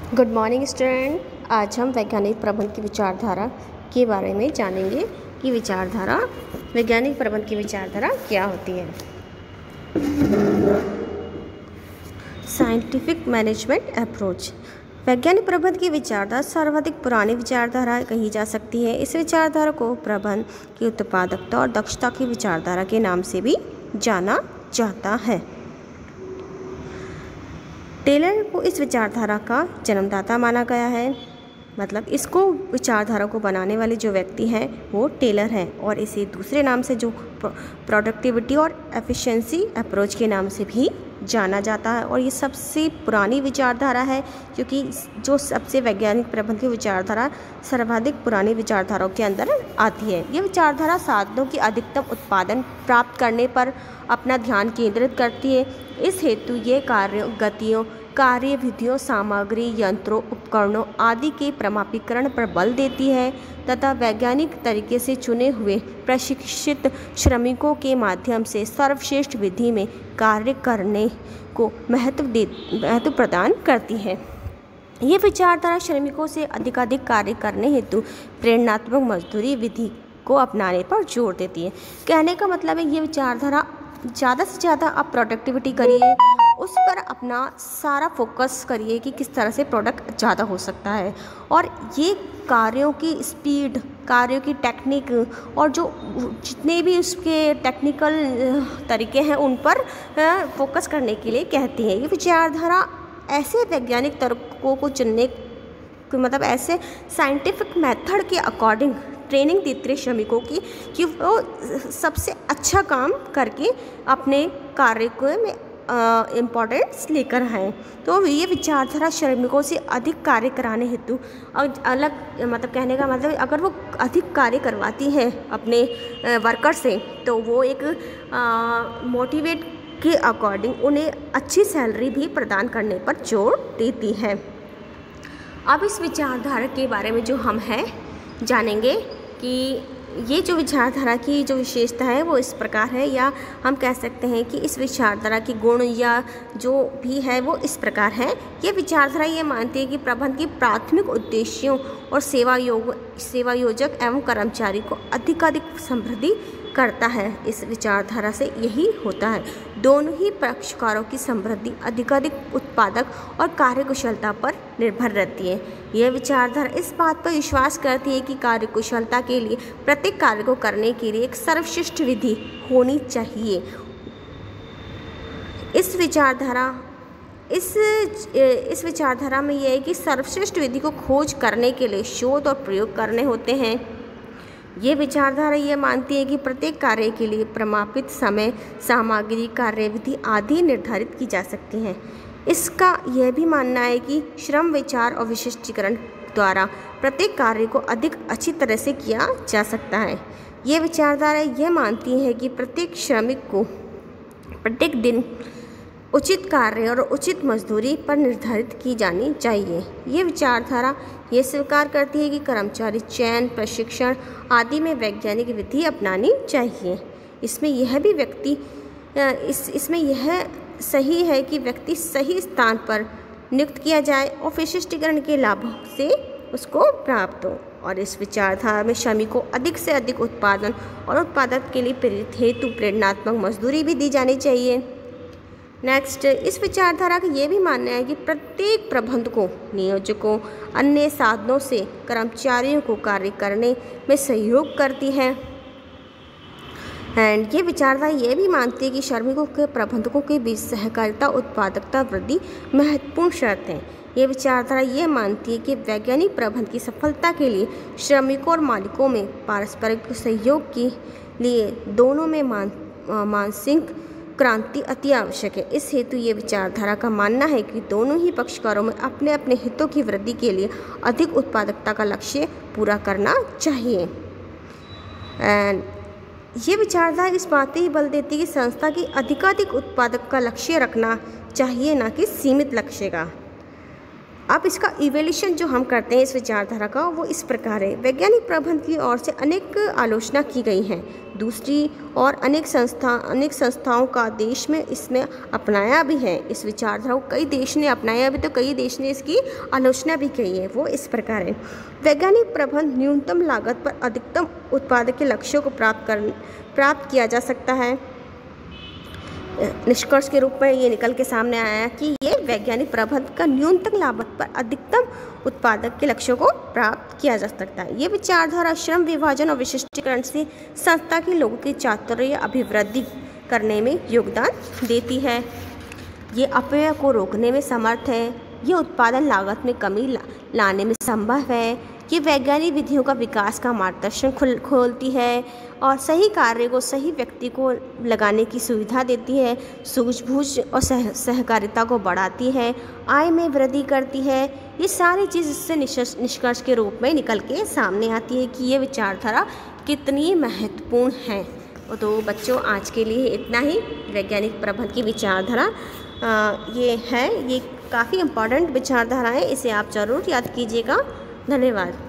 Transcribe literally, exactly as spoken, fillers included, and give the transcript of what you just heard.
Good morning student. आज हम वैज्ञानिक प्रबंध की विचारधारा के बारे में जानेंगे कि विचारधारा वैज्ञानिक प्रबंध की विचारधारा क्या होती है। Scientific management approach. वैज्ञानिक प्रबंध की विचारधारा सर्वाधिक पुरानी विचारधारा कही जा सकती है। इस विचारधारा को प्रबंध की उत्पादकता और दक्षता की विचारधारा के नाम से भी जाना जाता है। टेलर को इस विचारधारा का जन्मदाता माना गया है। मतलब इसको विचारधारा को बनाने वाले जो व्यक्ति हैं वो टेलर हैं, और इसे दूसरे नाम से जो प्रोडक्टिविटी और एफिशिएंसी अप्रोच के नाम से भी जाना जाता है। और ये सबसे पुरानी विचारधारा है, क्योंकि जो सबसे वैज्ञानिक प्रबंध की विचारधारा सर्वाधिक पुरानी विचारधाराओं के अंदर आती है। ये विचारधारा साधनों की अधिकतम उत्पादन प्राप्त करने पर अपना ध्यान केंद्रित करती है। इस हेतु ये कार्यों गतियों कार्यविधियों सामग्री यंत्रों उपकरणों आदि के प्रमाणीकरण पर बल देती है तथा वैज्ञानिक तरीके से चुने हुए प्रशिक्षित श्रमिकों के माध्यम से सर्वश्रेष्ठ विधि में कार्य करने को महत्व दे महत्व प्रदान करती है। ये विचारधारा श्रमिकों से अधिकाधिक कार्य करने हेतु प्रेरणात्मक मजदूरी विधि को अपनाने पर जोर देती है। कहने का मतलब है ये विचारधारा ज़्यादा से ज़्यादा आप प्रोडक्टिविटी करिए, उस पर अपना सारा फोकस करिए कि किस तरह से प्रोडक्ट ज़्यादा हो सकता है। और ये कार्यों की स्पीड, कार्यों की टेक्निक और जो जितने भी उसके टेक्निकल तरीके हैं उन पर फोकस करने के लिए कहती है। ये विचारधारा ऐसे वैज्ञानिक तर्कों को चुनने मतलब ऐसे साइंटिफिक मेथड के अकॉर्डिंग ट्रेनिंग देती है श्रमिकों की कि वो सबसे अच्छा काम करके अपने कार्य को में इम्पोर्टेंस लेकर आएँ। तो ये विचारधारा श्रमिकों से अधिक कार्य कराने हेतु अलग मतलब कहने का मतलब अगर वो अधिक कार्य करवाती हैं अपने वर्कर से तो वो एक मोटिवेट के अकॉर्डिंग उन्हें अच्छी सैलरी भी प्रदान करने पर जोर देती है। अब इस विचारधारा के बारे में जो हम हैं जानेंगे कि ये जो विचारधारा की जो विशेषता है वो इस प्रकार है, या हम कह सकते हैं कि इस विचारधारा के गुण या जो भी है वो इस प्रकार है। ये विचारधारा ये मानती है कि प्रबंध की प्राथमिक उद्देश्यों और सेवा योग सेवा योजक एवं कर्मचारी को अधिकाधिक समृद्धि करता है। इस विचारधारा से यही होता है, दोनों ही पक्षकारों की समृद्धि अधिकाधिक उत्पादक और कार्यकुशलता पर निर्भर रहती है। यह विचारधारा इस बात पर विश्वास करती है कि कार्यकुशलता के लिए प्रत्येक कार्य को करने के लिए एक सर्वश्रेष्ठ विधि होनी चाहिए। इस विचारधारा इस इस विचारधारा में यह है कि सर्वश्रेष्ठ विधि को खोज करने के लिए शोध और प्रयोग करने होते हैं। ये विचारधारा ये मानती है कि प्रत्येक कार्य के लिए प्रमाणित समय सामग्री कार्यविधि आदि निर्धारित की जा सकती हैं। इसका यह भी मानना है कि श्रम विचार और विशिष्टीकरण द्वारा प्रत्येक कार्य को अधिक अच्छी तरह से किया जा सकता है। ये विचारधारा यह मानती है कि प्रत्येक श्रमिक को प्रत्येक दिन उचित कार्य और उचित मजदूरी पर निर्धारित की जानी चाहिए। ये विचारधारा ये स्वीकार करती है कि कर्मचारी चयन प्रशिक्षण आदि में वैज्ञानिक विधि अपनानी चाहिए। इसमें यह भी व्यक्ति इस इसमें यह सही है कि व्यक्ति सही स्थान पर नियुक्त किया जाए और विशिष्टीकरण के लाभों से उसको प्राप्त हो। और इस विचारधारा में श्रमिकों को अधिक से अधिक उत्पादन और उत्पादक के लिए प्रेरित हेतु प्रेरणात्मक मजदूरी भी दी जानी चाहिए। नेक्स्ट, इस विचारधारा का ये भी मानना है कि प्रत्येक प्रबंधकों नियोजकों अन्य साधनों से कर्मचारियों को कार्य करने में सहयोग करती है। एंड ये विचारधारा ये भी मानती है कि श्रमिकों के प्रबंधकों के बीच सहकारिता उत्पादकता वृद्धि महत्वपूर्ण शर्त है। ये विचारधारा ये मानती है कि वैज्ञानिक प्रबंध की सफलता के लिए श्रमिकों और मालिकों में पारस्परिक सहयोग के लिए दोनों में मान मानसिक क्रांति अति आवश्यक है। इस हेतु ये विचारधारा का मानना है कि दोनों ही पक्षकारों में अपने अपने हितों की वृद्धि के लिए अधिक उत्पादकता का लक्ष्य पूरा करना चाहिए। एंड ये विचारधारा इस बात पर ही बल देती है कि संस्था की अधिकाधिक उत्पादक का लक्ष्य रखना चाहिए, ना कि सीमित लक्ष्य का। अब इसका इवोल्यूशन जो हम करते हैं इस विचारधारा का, वो इस प्रकार है। वैज्ञानिक प्रबंध की ओर से अनेक आलोचना की गई है। दूसरी और अनेक संस्था अनेक संस्थाओं का देश में इसने अपनाया भी है। इस विचारधारा को कई देश ने अपनाया भी, तो कई देश ने इसकी आलोचना भी की है। वो इस प्रकार है। वैज्ञानिक प्रबंध न्यूनतम लागत पर अधिकतम उत्पादक के लक्ष्यों को प्राप्त कर प्राप्त किया जा सकता है। निष्कर्ष के रूप में ये निकल के सामने आया कि ये वैज्ञानिक प्रबंध का न्यूनतम लागत पर अधिकतम उत्पादक के लक्ष्यों को प्राप्त किया जा सकता है। ये विचारधारा श्रम विभाजन और विशिष्टीकरण से संस्था के लोगों की चातुर्य अभिवृद्धि करने में योगदान देती है। ये अपव्यय को रोकने में समर्थ है। ये उत्पादन लागत में कमी ला, लाने में संभव है। ये वैज्ञानिक विधियों का विकास का मार्गदर्शन खुल खोलती है और सही कार्य को सही व्यक्ति को लगाने की सुविधा देती है। सूझबूझ और सह सहकारिता को बढ़ाती है। आय में वृद्धि करती है। ये सारी चीज़ इससे निष्कर्ष के रूप में निकल के सामने आती है कि ये विचारधारा कितनी महत्वपूर्ण है। तो बच्चों, आज के लिए इतना ही। वैज्ञानिक प्रबंध की विचारधारा ये है, ये काफ़ी इम्पॉर्टेंट विचारधारा है। इसे आप ज़रूर याद कीजिएगा। धन्यवाद।